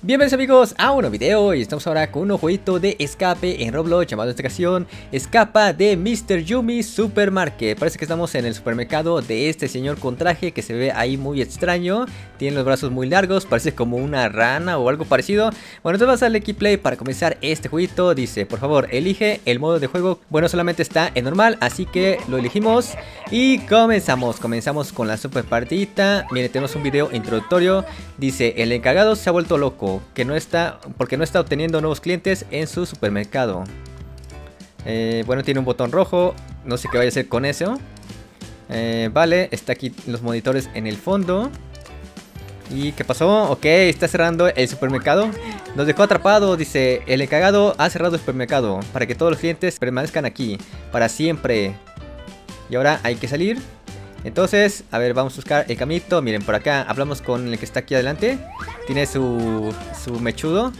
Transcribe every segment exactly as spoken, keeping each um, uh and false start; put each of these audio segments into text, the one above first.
Bienvenidos amigos a un nuevo video y estamos ahora con un nuevo jueguito de escape en Roblox llamado en esta ocasión Escapa de mister Yumi Supermarket. Parece que estamos en el supermercado de este señor con traje que se ve ahí muy extraño. Tiene los brazos muy largos, parece como una rana o algo parecido. Bueno, entonces vamos a darle play para comenzar este jueguito. Dice, por favor, elige el modo de juego. Bueno, solamente está en normal, así que lo elegimos y comenzamos. Comenzamos con la super partidita. Miren, tenemos un video introductorio. Dice, el encargado se ha vuelto loco que no está porque no está obteniendo nuevos clientes en su supermercado. Eh, bueno, tiene un botón rojo, no sé qué vaya a hacer con eso. Eh, vale, está aquí los monitores en el fondo. ¿Y qué pasó? Ok, está cerrando el supermercado. Nos dejó atrapados, dice, el encargado ha cerrado el supermercado para que todos los clientes permanezcan aquí para siempre. Y ahora hay que salir. Entonces, a ver, vamos a buscar el caminito. Miren, por acá hablamos con el que está aquí adelante. Tiene su, su mechudo.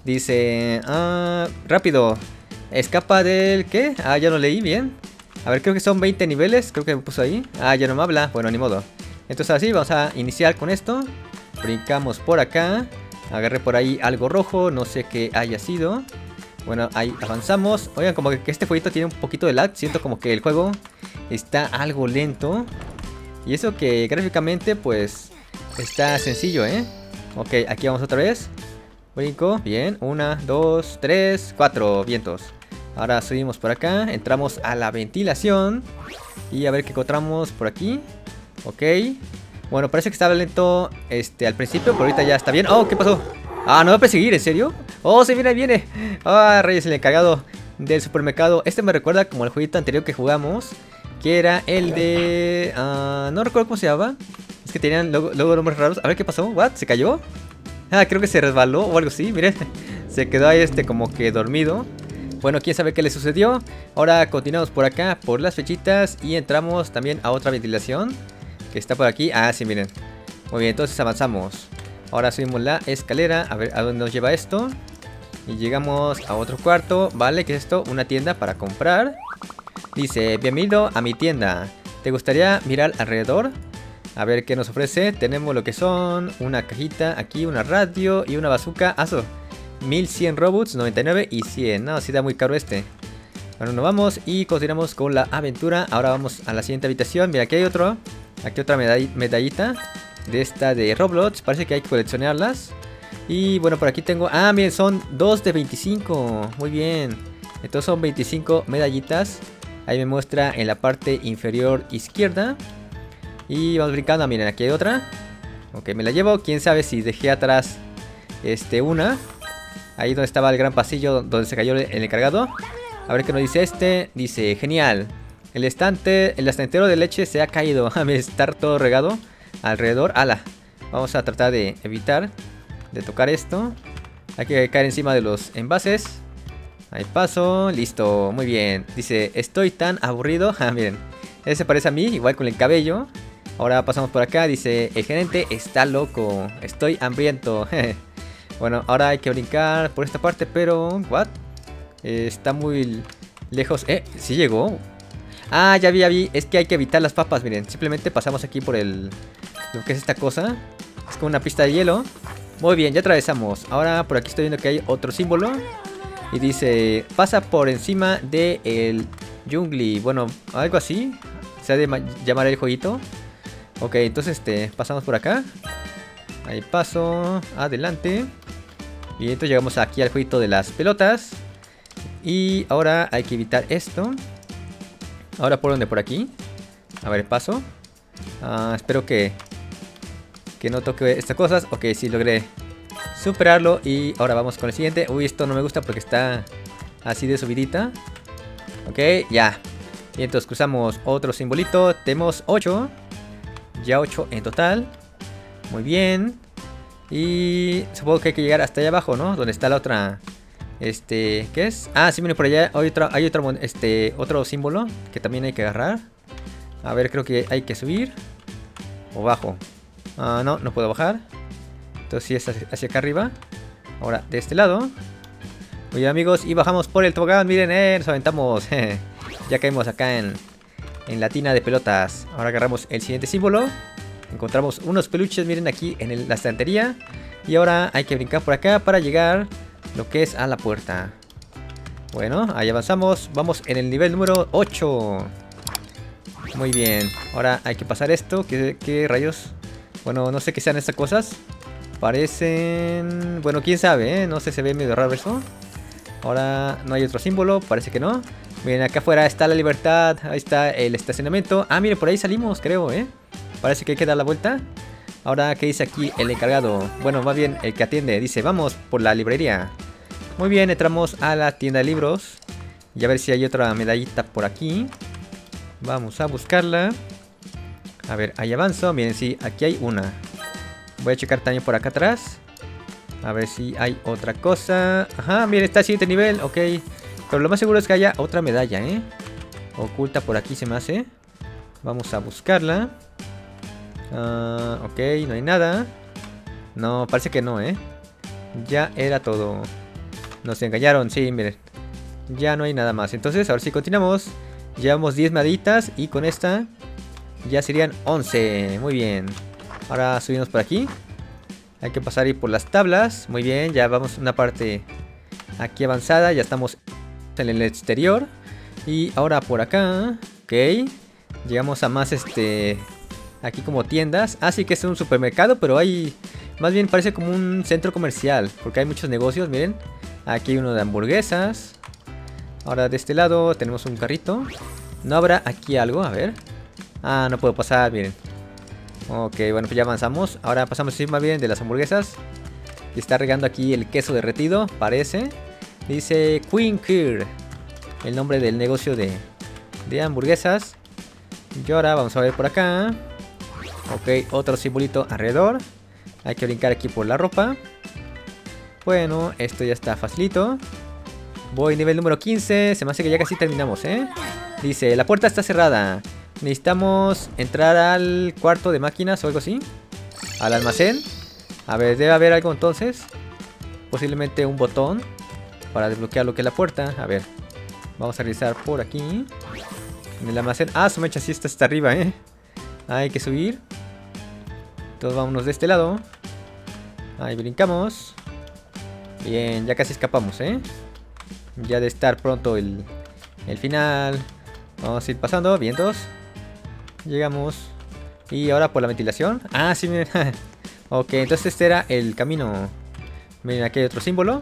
Dice, ah, rápido, escapa del... ¿qué? Ah, ya lo leí bien. A ver, creo que son veinte niveles. Creo que me puso ahí. Ah, ya no me habla. Bueno, ni modo. Entonces así, vamos a iniciar con esto. Brincamos por acá. Agarré por ahí algo rojo. No sé qué haya sido. Bueno, ahí avanzamos. Oigan, como que este jueguito tiene un poquito de lag. Siento como que el juego está algo lento. Y eso que gráficamente pues está sencillo, ¿eh? Ok, aquí vamos otra vez. Brinco, bien, una, dos, tres, cuatro, vientos. Ahora subimos por acá, entramos a la ventilación. Y a ver qué encontramos por aquí. Ok. Bueno, parece que estaba lento este, al principio, pero ahorita ya está bien. Oh, ¿qué pasó? Ah, ¿no va a perseguir? ¿En serio? Oh, se viene, viene. Ah, Reyes, el encargado del supermercado. Este me recuerda como el jueguito anterior que jugamos, que era el de... Uh, no recuerdo cómo se llamaba. Es que tenían luego, luego nombres raros. A ver qué pasó. ¿What? ¿Se cayó? Ah, creo que se resbaló o algo así. Miren. Se quedó ahí este como que dormido. Bueno, quién sabe qué le sucedió. Ahora continuamos por acá, por las flechitas. Y entramos también a otra ventilación que está por aquí. Ah, sí, miren. Muy bien, entonces avanzamos. Ahora subimos la escalera. A ver a dónde nos lleva esto. Y llegamos a otro cuarto. Vale, ¿qué es esto? Una tienda para comprar. Dice, bienvenido a mi tienda. ¿Te gustaría mirar alrededor? A ver qué nos ofrece. Tenemos lo que son una cajita, aquí una radio y una bazooka. Aso, mil cien robuts, noventa y nueve y cien. No, sí da muy caro este. Bueno, nos vamos y continuamos con la aventura. Ahora vamos a la siguiente habitación. Mira, aquí hay otro. Aquí otra medall medallita de esta de Roblox. Parece que hay que coleccionarlas. Y bueno, por aquí tengo... Ah, miren, son dos de veinticinco. Muy bien. Entonces son veinticinco medallitas. Ahí me muestra en la parte inferior izquierda. Y vamos brincando, miren, aquí hay otra. Ok, me la llevo, quién sabe si dejé atrás este, una. Ahí donde estaba el gran pasillo donde se cayó el encargado. A ver qué nos dice este. Dice, genial, el estante, el estantero de leche se ha caído. A estar todo regado alrededor. Ala, vamos a tratar de evitar de tocar esto. Hay que caer encima de los envases. Ahí paso, listo, muy bien. Dice, estoy tan aburrido. Ah, miren, ese se parece a mí, igual con el cabello. Ahora pasamos por acá, dice, el gerente está loco, estoy hambriento. Bueno, ahora hay que brincar por esta parte, pero... ¿what? Eh, está muy lejos. Eh, ¿sí llegó? Ah, ya vi, ya vi, es que hay que evitar las papas, miren. Simplemente pasamos aquí por el... lo que es esta cosa. Es como una pista de hielo. Muy bien, ya atravesamos. Ahora por aquí estoy viendo que hay otro símbolo. Y dice, pasa por encima de el jungli. Bueno, algo así se ha de llamar el jueguito. Ok, entonces este, pasamos por acá. Ahí paso, adelante. Y entonces llegamos aquí al jueguito de las pelotas. Y ahora hay que evitar esto. Ahora por dónde, por aquí. A ver, paso. Ah, espero que Que no toque estas cosas. Ok, sí, logré superarlo. Y ahora vamos con el siguiente. Uy, esto no me gusta porque está así de subidita. Ok, ya. Y entonces cruzamos otro simbolito. Tenemos ocho. Ya ocho en total. Muy bien. Y supongo que hay que llegar hasta allá abajo, ¿no? Donde está la otra. Este, ¿qué es? Ah, sí, miren, por allá hay otro, hay otro, este, otro símbolo que también hay que agarrar. A ver, creo que hay que subir. O bajo. Ah, no, no puedo bajar. Entonces sí es hacia, hacia acá arriba. Ahora de este lado. Muy bien, amigos, y bajamos por el tobogán. Miren, eh, nos aventamos. Ya caímos acá en, en la tina de pelotas. Ahora agarramos el siguiente símbolo. Encontramos unos peluches, miren aquí en el, la estantería. Y ahora hay que brincar por acá para llegar lo que es a la puerta. Bueno, ahí avanzamos. Vamos en el nivel número ocho. Muy bien. Ahora hay que pasar esto. ¿Qué, qué rayos? Bueno, no sé qué sean estas cosas. Parecen... Bueno, quién sabe, ¿eh? No sé, se ve medio raro eso. Ahora no hay otro símbolo, parece que no. Miren, acá afuera está la libertad. Ahí está el estacionamiento. Ah, miren, por ahí salimos, creo, ¿eh? Parece que hay que dar la vuelta. Ahora, ¿qué dice aquí el encargado? Bueno, más bien el que atiende. Dice, vamos por la librería. Muy bien, entramos a la tienda de libros. Y a ver si hay otra medallita por aquí. Vamos a buscarla. A ver, ahí avanzo. Miren, sí, aquí hay una. Voy a checar también por acá atrás. A ver si hay otra cosa. Ajá, miren, está al siguiente nivel. Ok. Pero lo más seguro es que haya otra medalla, ¿eh? Oculta por aquí se me hace. Vamos a buscarla. Uh, ok, no hay nada. No, parece que no, ¿eh? Ya era todo. Nos engañaron, sí, miren. Ya no hay nada más. Entonces, ahora sí continuamos. Llevamos diez medallitas y con esta ya serían once. Muy bien. Ahora subimos por aquí. Hay que pasar ahí por las tablas. Muy bien, ya vamos a una parte aquí avanzada. Ya estamos en el exterior. Y ahora por acá. Ok. Llegamos a más este... Aquí como tiendas. Ah, sí que es un supermercado, pero hay... Más bien parece como un centro comercial. Porque hay muchos negocios, miren. Aquí hay uno de hamburguesas. Ahora de este lado tenemos un carrito. ¿No habrá aquí algo? A ver. Ah, no puedo pasar, miren. Ok, bueno, pues ya avanzamos. Ahora pasamos así más bien de las hamburguesas. Y está regando aquí el queso derretido, parece. Dice Queen Care, el nombre del negocio de, de hamburguesas. Y ahora vamos a ver por acá. Ok, otro simbolito alrededor. Hay que brincar aquí por la ropa. Bueno, esto ya está facilito. Voy nivel número quince. Se me hace que ya casi terminamos, ¿eh? Dice, la puerta está cerrada. Necesitamos entrar al cuarto de máquinas o algo así. Al almacén. A ver, debe haber algo entonces. Posiblemente un botón para desbloquear lo que es la puerta. A ver, vamos a revisar por aquí. En el almacén. Ah, su mecha sí está hasta arriba, ¿eh? Hay que subir. Entonces vámonos de este lado. Ahí brincamos. Bien, ya casi escapamos, ¿eh? Ya de estar pronto el, el final. Vamos a ir pasando, vientos. Llegamos. Y ahora por la ventilación. Ah, sí, miren. Ok, entonces este era el camino. Miren, aquí hay otro símbolo.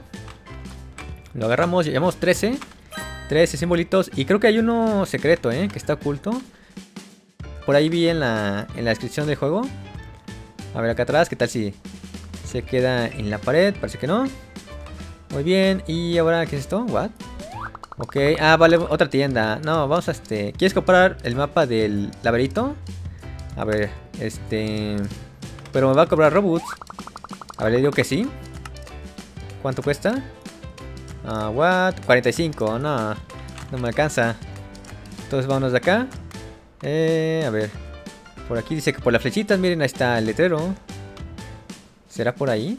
Lo agarramos, llevamos trece. trece simbolitos. Y creo que hay uno secreto, ¿eh? Que está oculto. Por ahí vi en la, en la descripción del juego. A ver acá atrás, ¿qué tal si se queda en la pared? Parece que no. Muy bien, y ahora, ¿qué es esto? ¿What? Ok, ah, vale, otra tienda. No, vamos a este... ¿Quieres comprar el mapa del laberinto? A ver, este... Pero me va a cobrar Robux. A ver, le digo que sí. ¿Cuánto cuesta? Ah, what? cuarenta y cinco, no. No me alcanza. Entonces vámonos de acá. Eh, a ver. Por aquí dice que por las flechitas, miren, ahí está el letrero. ¿Será por ahí?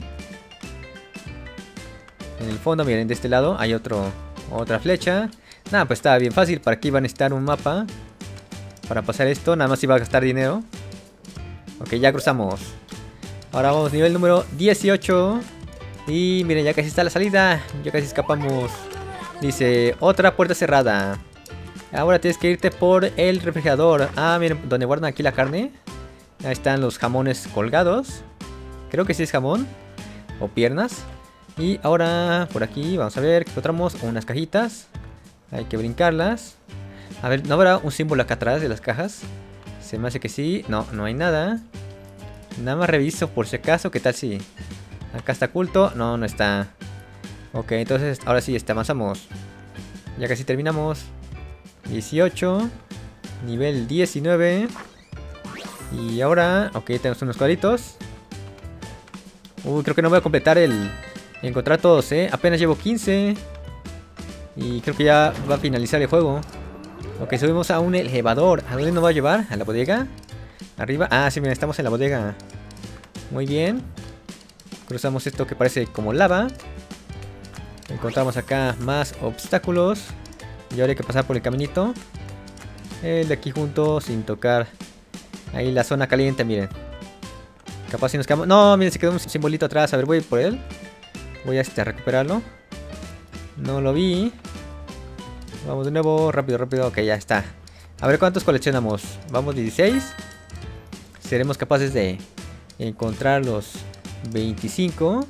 En el fondo, miren, de este lado hay otro... Otra flecha. Nada, pues está bien fácil. Para aquí va a necesitar un mapa. Para pasar esto, nada más iba a gastar dinero. Ok, ya cruzamos. Ahora vamos nivel número dieciocho. Y miren, ya casi está la salida. Ya casi escapamos. Dice, otra puerta cerrada. Ahora tienes que irte por el refrigerador. Ah, miren, donde guardan aquí la carne. Ahí están los jamones colgados. Creo que sí es jamón. O piernas. Y ahora por aquí vamos a ver que encontramos unas cajitas. Hay que brincarlas. A ver, ¿no habrá un símbolo acá atrás de las cajas? Se me hace que sí. No, no hay nada. Nada más reviso por si acaso. ¿Qué tal si acá está oculto? No, no está. Ok, entonces ahora sí, este, avanzamos. Ya casi terminamos. dieciocho. Nivel diecinueve. Y ahora, ok, tenemos unos cuadritos. Uy, creo que no voy a completar el... Encontrar todos, eh. Apenas llevo quince. Y creo que ya va a finalizar el juego. Ok, subimos a un elevador. ¿A dónde nos va a llevar? ¿A la bodega? ¿Arriba? Ah, sí, miren, estamos en la bodega. Muy bien. Cruzamos esto que parece como lava. Encontramos acá más obstáculos. Y ahora hay que pasar por el caminito. El de aquí junto, sin tocar ahí la zona caliente, miren. Capaz si nos quedamos... No, miren, se quedó un simbolito atrás. A ver, voy por él. Voy a, este, a recuperarlo. No lo vi. Vamos de nuevo, rápido, rápido. Ok, ya está. A ver cuántos coleccionamos. Vamos dieciséis. Seremos capaces de encontrar los veinticinco.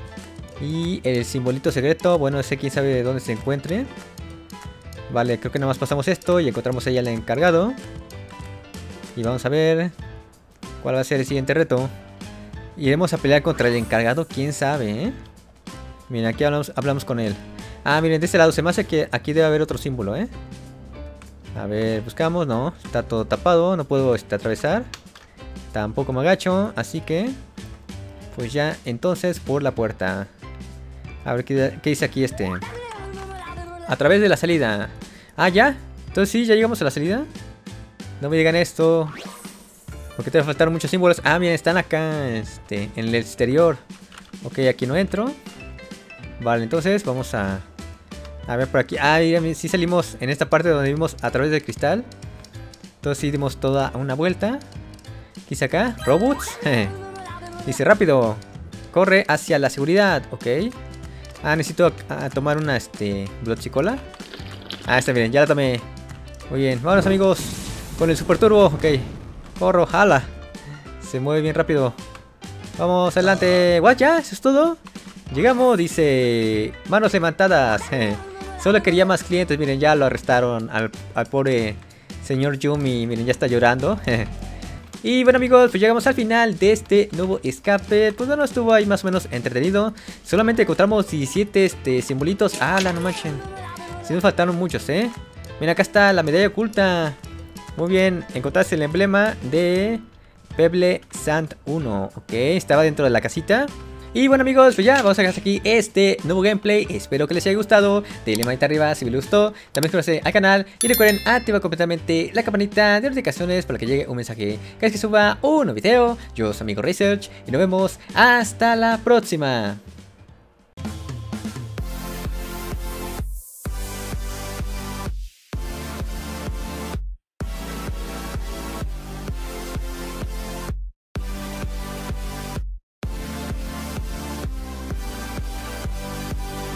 Y el simbolito secreto, bueno, ese quién sabe de dónde se encuentre. Vale, creo que nada más pasamos esto y encontramos ahí al encargado. Y vamos a ver cuál va a ser el siguiente reto. Iremos a pelear contra el encargado, quién sabe, ¿eh? Miren, aquí hablamos, hablamos con él. Ah, miren, de este lado se me hace que aquí debe haber otro símbolo, ¿eh? A ver, buscamos, no, está todo tapado, no puedo este, atravesar. Tampoco me agacho, así que pues ya, entonces por la puerta. A ver, ¿qué, qué dice aquí este? A través de la salida. Ah, ya, entonces sí, ya llegamos a la salida. No me digan esto, porque te va a faltar muchos símbolos. Ah, miren, están acá, este, en el exterior. Ok, aquí no entro. Vale, entonces vamos a... A ver por aquí. Ah, miren, sí salimos en esta parte donde vimos a través del cristal. Entonces sí dimos toda una vuelta. Dice acá, robots. Dice rápido, corre hacia la seguridad. Ok. Ah, necesito a, tomar una este Bloodchicola. Ah, está bien, ya la tomé. Muy bien, vámonos amigos con el super turbo. Ok, corro, jala. Se mueve bien rápido. Vamos adelante. ¿What? ¿Ya? ¿Eso es todo? Llegamos, dice, manos levantadas. Solo quería más clientes. Miren, ya lo arrestaron al, al pobre señor Yumi. Miren, ya está llorando. Y bueno amigos, pues llegamos al final de este nuevo escape. Pues bueno, estuvo ahí más o menos entretenido. Solamente encontramos diecisiete este, simbolitos. Ah, la no manchen. Sí nos faltaron muchos, eh. Mira, acá está la medalla oculta. Muy bien, encontraste el emblema de Pebble Sand uno. Ok, estaba dentro de la casita. Y bueno amigos, pues ya vamos a dejar aquí este nuevo gameplay. Espero que les haya gustado. Denle manita arriba si les gustó. También suscríbanse al canal. Y recuerden activar completamente la campanita de notificaciones para que llegue un mensaje cada vez que suba un nuevo video. Yo soy amigo Research y nos vemos hasta la próxima.